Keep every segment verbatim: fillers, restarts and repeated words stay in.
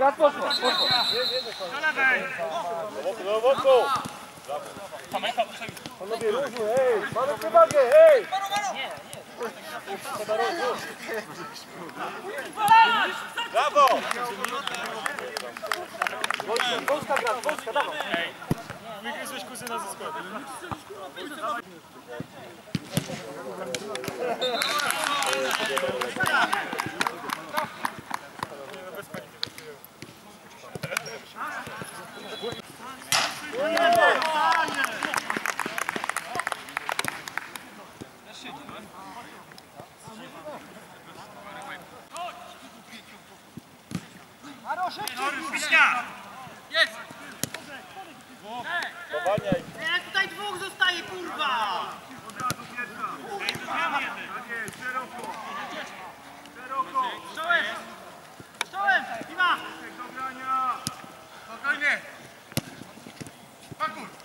Teraz poszło, poszło. Do lewej! Do boku, do boku! Panowie, różnie, hej! Mamy przewagę, hej! Brawo! Polska gra, Polska, dawaj! Wygryzłeś kuzyna ze składu. Jest! Powalniaj! Nie, tutaj dwóch zostaje, kurwa! Szeroko! Czołem! Czołem! Iwa! Do grania! Spokojnie! Pakur!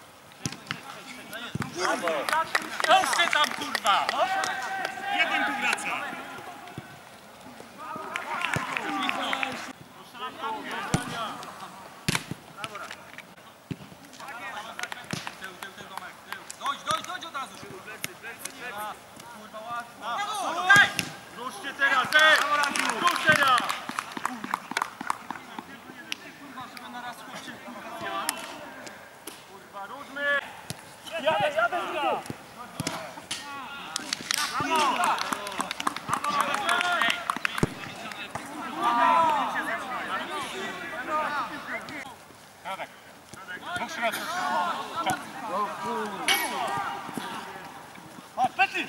Puśćcie tam, kurwa! Jeden tu wraca! Dojdź, dojdź, dojdź od razu! Ruszcie teraz, ej! Rusz teraz! Kurwa, ruszmy! Jadę, jadę, jadę! Dwóch środków. Chodź, Petry!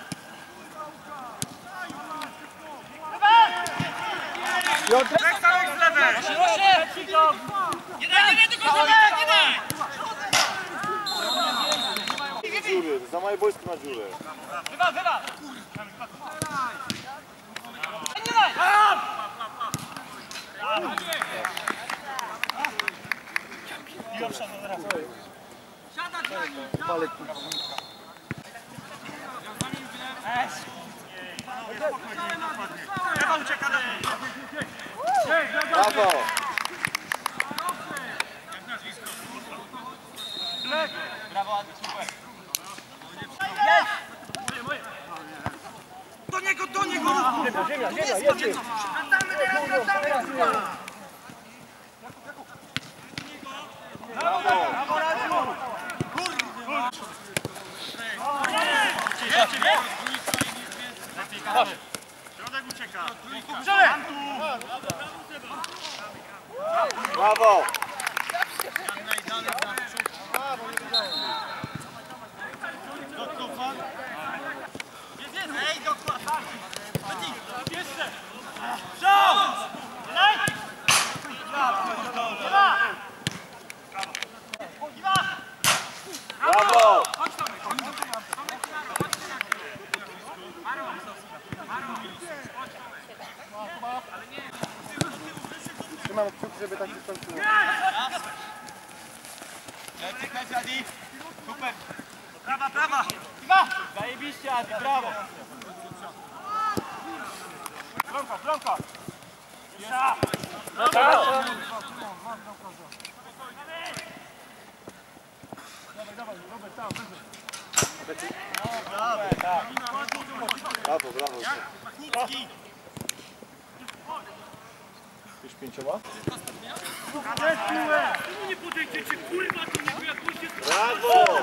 Piotrek! Całek z lewej! Nie daj, nie daj, tylko czołem, nie daj! Dziury, za małe boisko na dziurę. Wywa, wywa! Nie daj! Siadać na nim! Palek. Lewa ucieka do niej! Brawo! Brawo, Adi, super! Do niego, do niego! Ziemia, ziemia, ziemia, jedzie! Wracamy teraz, wracamy, kurwa! Brawo! Środek ucieka! Brawo! Ej, dokładnie! Jeszcze! Brawo! Trzymam kciuki, żeby tak się skończyło. Super! Prawa, prawa! Iwa! Zajebiście, Adi, brawo! Bronka, bronka! Ja! Brawo! Brawo, brawo. Kucki! Już pięcioma? Nie podejdziecie, kurwa, to nie jak pójdzie... Brawo!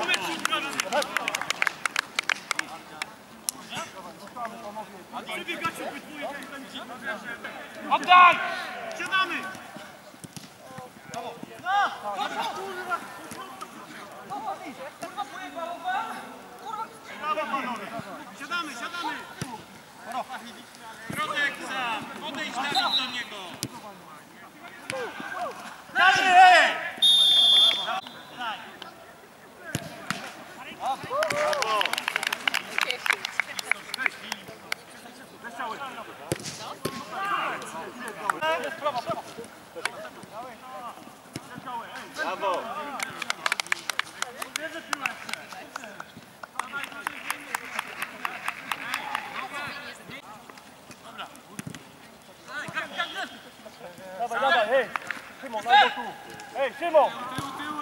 Przebiegacie obydwoje, oddaj! Siadamy! Brawo, panowie! Siadamy, siadamy! Środek sam! Podejdź Dawid do niego! Dalej!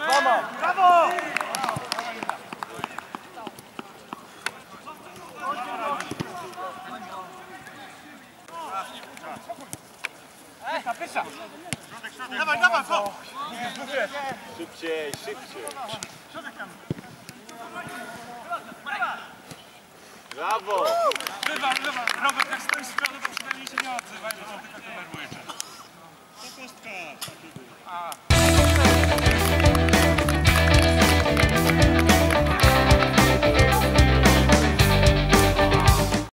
Mama! Brawo! Pysza, pysza! Dawaj, dawaj, go! Szybciej, szybciej. Brawo! Wywal, wywal. Robert, jak stoisz z przodu, to przynajmniej się nie odzywa.